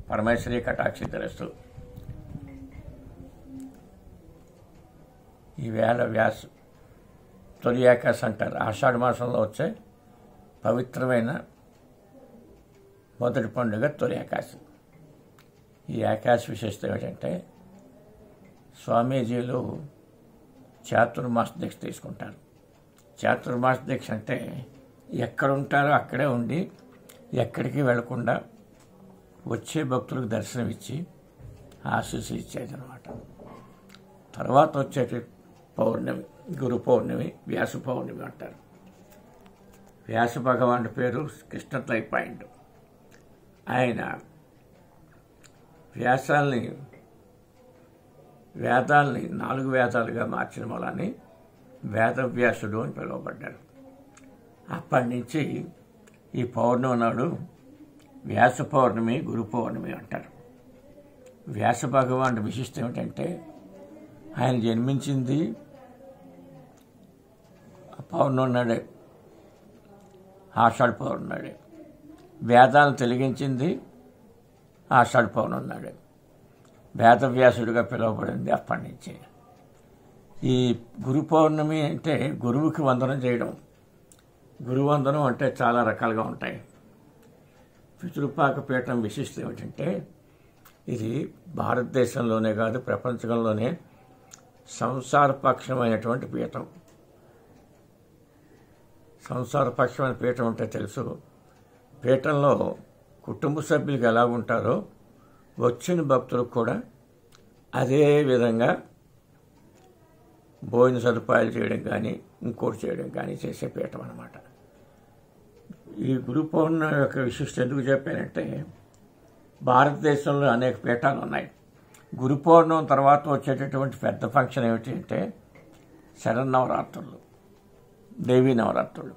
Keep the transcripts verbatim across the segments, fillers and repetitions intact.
పరమేశ్వరి కటాక్షి తెలుస్తూ ఈవేళ వ్యాస తొలి ఏకాశి అంటారు. ఆషాఢ మాసంలో వచ్చే పవిత్రమైన మొదటి పండుగ తొలి ఏకాశి. ఈ ఏకాశి విశేషత ఏమిటంటే స్వామీజీలు చాతుర్మాస దీక్ష తీసుకుంటారు. చాతుర్మాస దీక్ష అంటే ఎక్కడుంటారో అక్కడే ఉండి ఎక్కడికి వెళ్లకుండా వచ్చే భక్తులకు దర్శనం ఇచ్చి ఆశీస్సు ఇచ్చేది అనమాట. తర్వాత వచ్చేటి పౌర్ణమి, గురు పౌర్ణమి, వ్యాస పౌర్ణమి అంటారు. వ్యాస భగవానుడి పేరు కృష్ణద్వైపాయనుడు. ఆయన వ్యాసాల్ని వేదాల్ని నాలుగు వేదాలుగా మార్చిన వలని వేదవ్యాసుడు అని పిలువబడ్డాడు. అప్పటి నుంచి ఈ పౌర్ణమి నాడు వ్యాస పౌర్ణమి, గురు పౌర్ణమి అంటారు. వ్యాస భగవానుడి విశిష్టం ఏమిటంటే ఆయన జన్మించింది పౌర్ణమి నాడే, ఆషాఢ పౌర్ణమి నాడే. వేదాలను తొలగించింది ఆషాఢ పౌర్ణమి నాడే. వేదవ్యాసుడిగా పిలువబడింది అప్పటి నుంచి. ఈ గురు పౌర్ణమి అంటే గురువుకి వందనం చేయడం. గురువందనం అంటే చాలా రకాలుగా ఉంటాయి. పితృపాక పీఠం విశిష్టం ఏమిటంటే ఇది భారతదేశంలోనే కాదు ప్రపంచంలోనే సంసారపక్షమైనటువంటి పీఠం. సంసారపక్షమైన పీఠం అంటే తెలుసు. పీఠంలో కుటుంబ సభ్యులకు ఎలా ఉంటారో వచ్చిన భక్తులకు కూడా అదే విధంగా భోజన సదుపాయాలు చేయడం కానీ ఇంకోటి చేయడం కానీ చేసే పీఠం అన్నమాట. ఈ గురు పౌర్ణమి యొక్క విశిష్టత ఎందుకు చెప్పానంటే భారతదేశంలో అనేక పీఠాలు ఉన్నాయి. గురు పౌర్ణమి తర్వాత వచ్చేటటువంటి పెద్ద ఫంక్షన్ ఏమిటి అంటే శరన్నవరాత్రులు, దేవీ నవరాత్రులు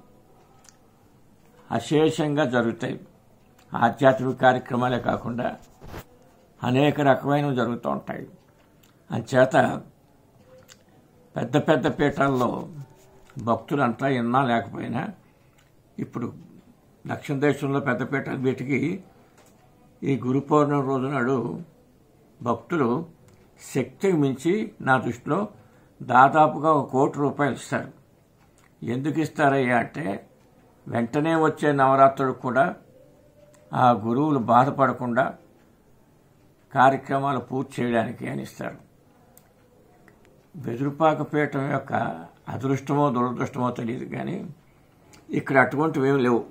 అశేషంగా జరుగుతాయి. ఆధ్యాత్మిక కార్యక్రమాలే కాకుండా అనేక రకమైనవి జరుగుతూ ఉంటాయి. అంచేత పెద్ద పెద్ద పీఠాల్లో భక్తులంతా ఎన్నా లేకపోయినా ఇప్పుడు దక్షిణ దేశంలో పెద్ద పీఠాలు వీటికి ఈ గురు పౌర్ణమి రోజు నాడు భక్తులు శక్తికి మించి నా దృష్టిలో దాదాపుగా ఒక కోటి రూపాయలు ఇస్తారు. ఎందుకు ఇస్తారయ్యా అంటే వెంటనే వచ్చే నవరాత్రులకు కూడా ఆ గురువులు బాధపడకుండా కార్యక్రమాలు పూర్తి చేయడానికి అని ఇస్తారు. వెదురుపాక పీఠం యొక్క అదృష్టమో దురదృష్టమో తెలియదు కానీ ఇక్కడ అటువంటివి ఏమి లేవు.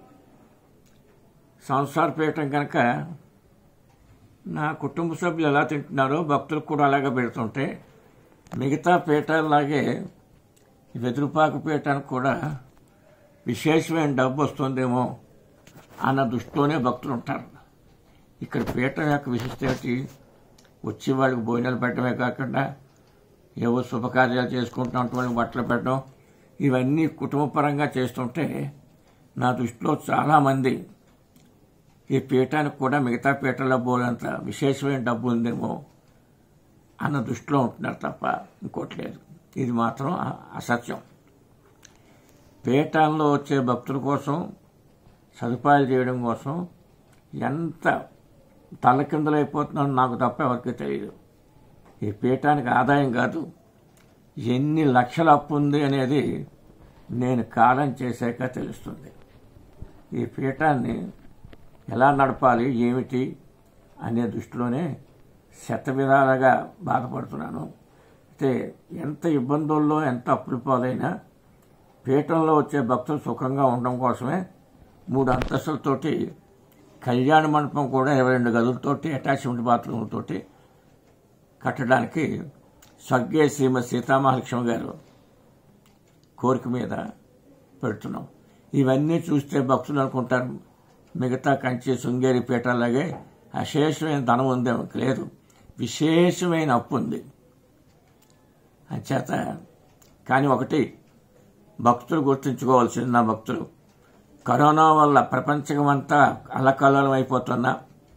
సంసార పీఠం కనుక నా కుటుంబ సభ్యులు ఎలా తింటున్నారో భక్తులకు కూడా అలాగే పెడుతుంటే మిగతా పీఠాలలాగే వెదురుపాక పీఠానికి కూడా విశేషమైన డబ్బు వస్తుందేమో అన్న దృష్టిలోనే భక్తులు ఉంటారు. ఇక్కడ పీఠం యొక్క విశిష్టత ఏమిటి? వచ్చి వాళ్ళకి భోజనాలు పెట్టడమే కాకుండా ఏవో శుభకార్యాలు చేసుకుంటున్న వాళ్ళకి బట్టలు పెట్టడం ఇవన్నీ కుటుంబపరంగా చేస్తుంటే నా దృష్టిలో చాలామంది ఈ పీఠానికి కూడా మిగతా పీఠాల్లో పోలేంత విశేషమైన డబ్బు ఉందేమో అన్న దృష్టిలో ఉంటున్నారు తప్ప ఇంకోటి లేదు. ఇది మాత్రం అసత్యం. పీఠాల్లో వచ్చే భక్తుల కోసం సదుపాయాలు చేయడం కోసం ఎంత తలకిందులైపోతున్నాడో నాకు తప్ప ఎవరికీ తెలియదు. ఈ పీఠానికి ఆదాయం కాదు, ఎన్ని లక్షల అప్పు ఉంది అనేది నేను కాలం చేశాక తెలుస్తుంది. ఈ పీఠాన్ని ఎలా నడపాలి ఏమిటి అనే దృష్టిలోనే శత విధాలుగా బాధపడుతున్నాను. అయితే ఎంత ఇబ్బందుల్లో ఎంత అప్పుల పాలైనా పీఠంలో వచ్చే భక్తులు సుఖంగా ఉండడం కోసమే మూడు అంతస్తులతోటి కళ్యాణ మండపం కూడా ఇరవై రెండు గదులతోటి అటాచ్మెంట్ బాత్రూమ్లతోటి కట్టడానికి స్వర్గీయ శ్రీమతి సీతామహాలక్ష్మి గారు కోరిక మీద పెడుతున్నాం. ఇవన్నీ చూస్తే భక్తులు అనుకుంటారు మిగతా కంచి శృంగేరి పీఠాలాగే అశేషమైన ధనం ఉందేమో. లేదు, విశేషమైన అప్పు ఉంది. అంచేత కానీ ఒకటి భక్తులు గుర్తుంచుకోవాల్సింది, నా భక్తులు కరోనా వల్ల ప్రపంచమంతా అల్లకల్లోలం అయిపోతున్నా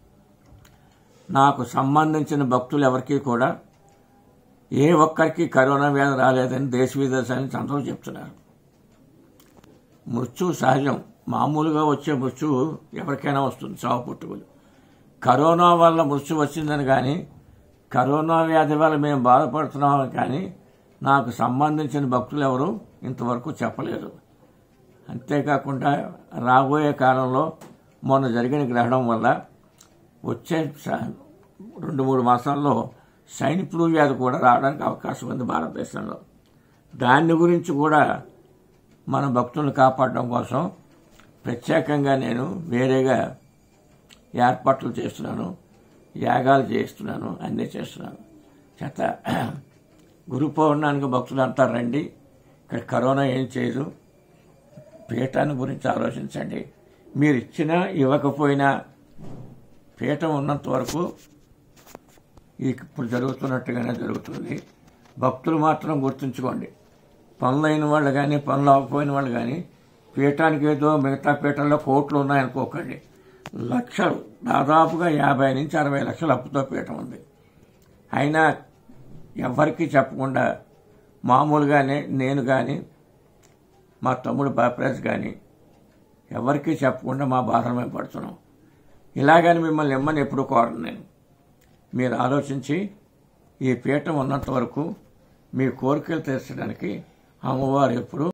నాకు సంబంధించిన భక్తులు ఎవరికీ కూడా ఏ ఒక్కరికి కరోనా వ్యాధి రాలేదని దేశ విదేశాలని అందరూ చెప్తున్నారు. మృత్యు సహజం, మామూలుగా వచ్చే మృత్యువు ఎవరికైనా వస్తుంది, చావు పుట్టుకులు. కరోనా వల్ల మృత్యు వచ్చిందని కానీ కరోనా వ్యాధి వల్ల మేము బాధపడుతున్నామని కానీ నాకు సంబంధించిన భక్తులు ఎవరు ఇంతవరకు చెప్పలేదు. అంతేకాకుండా రాబోయే కాలంలో మొన్న జరిగిన గ్రహణం వల్ల వచ్చే రెండు మూడు మాసాల్లో స్వైన్ ఫ్లూ వ్యాధి కూడా రావడానికి అవకాశం ఉంది భారతదేశంలో. దాని గురించి కూడా మన భక్తులను కాపాడడం కోసం ప్రత్యేకంగా నేను వేరేగా ఏర్పాట్లు చేస్తున్నాను, యాగాలు చేస్తున్నాను, అన్నీ చేస్తున్నాను. చేత గురు పౌర్ణానికి భక్తులంతా రండి. ఇక్కడ కరోనా ఏం చేయదు. పీఠాన్ని గురించి ఆలోచించండి. మీరు ఇచ్చినా ఇవ్వకపోయినా పీఠం ఉన్నంత వరకు ఇప్పుడు జరుగుతున్నట్టుగానే జరుగుతుంది. భక్తులు మాత్రం గుర్తుంచుకోండి, పనులైన వాళ్ళు కానీ పనులు అవ్వకపోయిన వాళ్ళు కానీ పీఠానికి ఏదో మిగతా పీఠాల్లో కోట్లు ఉన్నాయనుకోకండి. లక్షలు, దాదాపుగా యాభై నుంచి అరవై లక్షల అప్పుతో పీఠం ఉంది. అయినా ఎవరికీ చెప్పకుండా మామూలుగానే నేను కానీ మా తమ్ముడు బాపిరాజు కానీ ఎవరికీ చెప్పకుండా మా బాధలు మేము పడుతున్నాం. ఇలాగని మిమ్మల్ని ఇమ్మని ఎప్పుడు కోరను నేను. మీరు ఆలోచించి ఈ పీఠం ఉన్నంత వరకు మీ కోరికలు తీర్చడానికి అమ్మవారు ఎప్పుడు